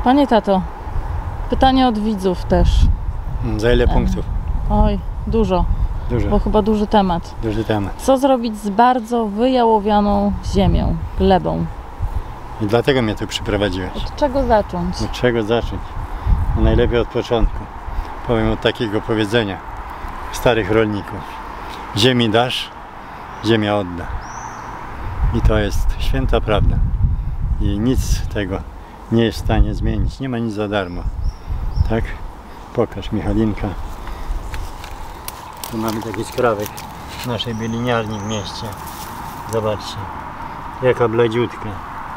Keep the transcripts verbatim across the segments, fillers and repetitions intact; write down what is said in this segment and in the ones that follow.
Panie tato, pytanie od widzów też. Za ile punktów? Oj, dużo. Dużo. Bo chyba duży temat. Duży temat. Co zrobić z bardzo wyjałowianą ziemią, glebą? I dlatego mnie tu przyprowadziłeś. Od czego zacząć? Od czego zacząć? No najlepiej od początku. Powiem od takiego powiedzenia starych rolników. Ziemi dasz, ziemia odda. I to jest święta prawda. I nic tego nie jest w stanie zmienić. Nie ma nic za darmo. Tak? Pokaż, Michalinka. Tu mamy taki skrawek naszej bieliniarni w mieście. Zobaczcie, jaka bledziutka.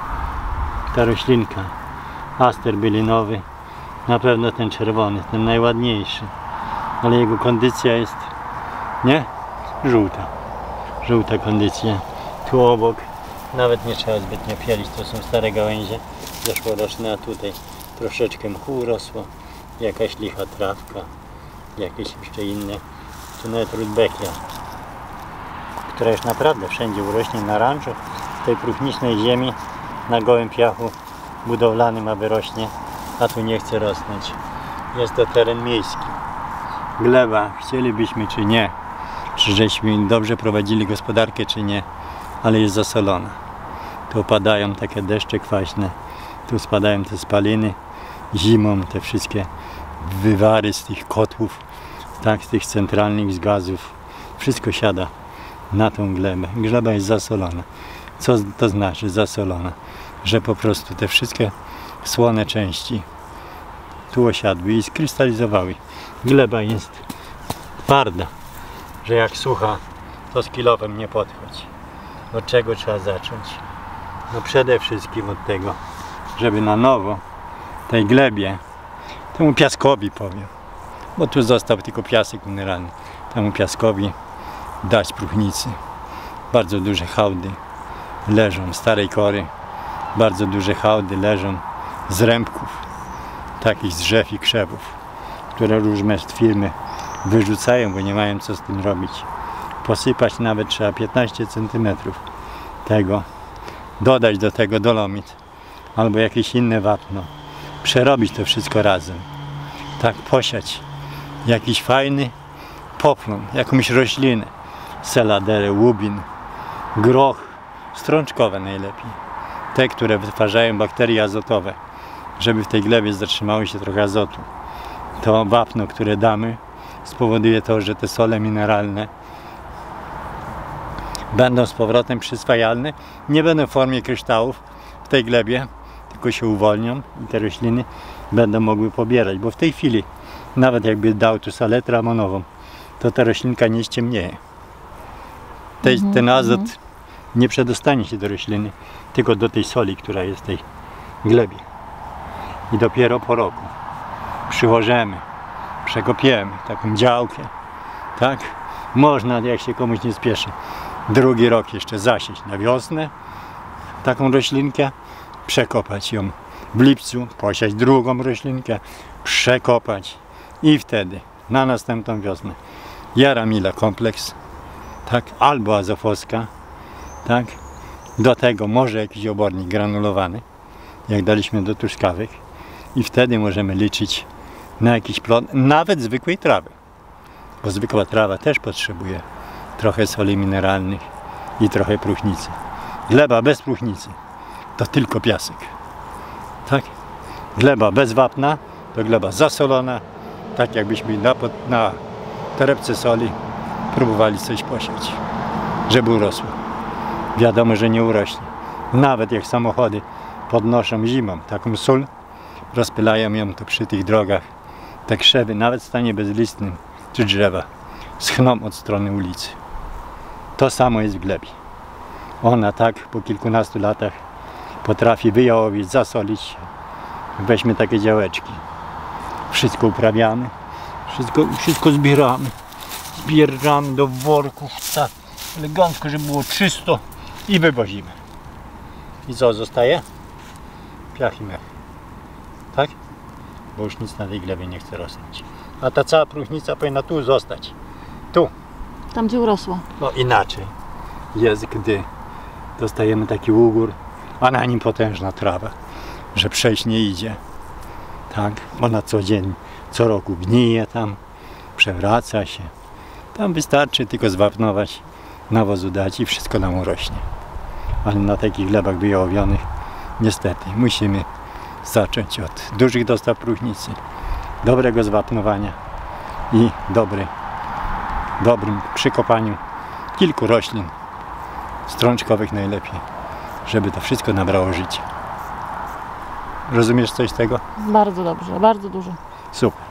Ta roślinka. Aster bielinowy. Na pewno ten czerwony, ten najładniejszy. Ale jego kondycja jest, nie? Żółta. Żółta kondycja. Tu obok nawet nie trzeba zbytnio pielić, to są stare gałęzie zeszłoroczne, a tutaj troszeczkę mchu urosło, jakaś licha trawka, jakieś jeszcze inne. Tu nawet rudbeckia, która już naprawdę wszędzie urośnie na ranczu, w tej próchnicznej ziemi, na gołym piachu budowlanym, aby rośnie, a tu nie chce rosnąć. Jest to teren miejski. Gleba, chcielibyśmy czy nie, czy żeśmy dobrze prowadzili gospodarkę czy nie, ale jest zasolona. Tu opadają takie deszcze kwaśne, tu spadają te spaliny, zimą te wszystkie wywary z tych kotłów, tak, z tych centralnych z gazów, wszystko siada na tą glebę. Gleba jest zasolona. Co to znaczy zasolona? Że po prostu te wszystkie słone części tu osiadły i skrystalizowały. Gleba jest twarda, że jak sucha, to z kilowem nie podchodzi. Od czego trzeba zacząć? No przede wszystkim od tego, żeby na nowo tej glebie, temu piaskowi powiem, bo tu został tylko piasek mineralny, temu piaskowi dać próchnicy. Bardzo duże hałdy leżą, starej kory, bardzo duże hałdy leżą z rębków, takich z drzew i krzewów, które różne firmy wyrzucają, bo nie mają co z tym robić. Posypać nawet trzeba piętnaście centymetrów tego, dodać do tego dolomit albo jakieś inne wapno, przerobić to wszystko razem, tak posiać jakiś fajny poplon, jakąś roślinę, seladerę, łubin, groch, strączkowe najlepiej, te, które wytwarzają bakterie azotowe, żeby w tej glebie zatrzymało się trochę azotu. To wapno, które damy, spowoduje to, że te sole mineralne będą z powrotem przyswajalne, nie będą w formie kryształów w tej glebie, tylko się uwolnią i te rośliny będą mogły pobierać, bo w tej chwili nawet jakby dał tu saletrę amonową, to ta roślinka nie ściemnieje. Te, mhm, ten azot mhm. nie przedostanie się do rośliny, tylko do tej soli, która jest w tej glebie. I dopiero po roku przyłożymy, przekopiemy taką działkę, tak? Można, jak się komuś nie spieszy, drugi rok jeszcze zasieć na wiosnę taką roślinkę, przekopać ją w lipcu, posiać drugą roślinkę, przekopać i wtedy na następną wiosnę Jaramila kompleks, tak, albo azofosska, tak, do tego może jakiś obornik granulowany, jak daliśmy do truskawek, i wtedy możemy liczyć na jakiś plon, nawet zwykłej trawy, bo zwykła trawa też potrzebuje trochę soli mineralnych i trochę próchnicy. Gleba bez próchnicy to tylko piasek, tak? Gleba bez wapna to gleba zasolona, tak jakbyśmy na, na torebce soli próbowali coś posiać, żeby urosło. Wiadomo, że nie urośnie. Nawet jak samochody podnoszą zimą taką sól, rozpylają ją to przy tych drogach, te krzewy, nawet w stanie bezlistnym, czy drzewa, schną od strony ulicy. To samo jest w glebie. Ona tak po kilkunastu latach potrafi wyjałowić, zasolić. Weźmy takie działeczki. Wszystko uprawiamy, wszystko, wszystko zbieramy. Zbieramy do worków, tak elegancko, żeby było czysto, i wywozimy. I co zostaje? Piach i mech. Tak? Bo już nic na tej glebie nie chce rosnąć. A ta cała próchnica powinna tu zostać. Tu. Tam, gdzie urosła. No inaczej jest, gdy dostajemy taki ugór, a na nim potężna trawa, że przejść nie idzie. Tak, ona codziennie, co roku gnije tam, przewraca się. Tam wystarczy tylko zwapnować, nawozu dać i wszystko nam urośnie. Ale na takich glebach wyjałowionych niestety musimy zacząć od dużych dostaw próchnicy, dobrego zwapnowania i dobry, dobrym przykopaniu kilku roślin, strączkowych najlepiej, żeby to wszystko nabrało życia. Rozumiesz coś z tego? Bardzo dobrze, bardzo dużo. Super.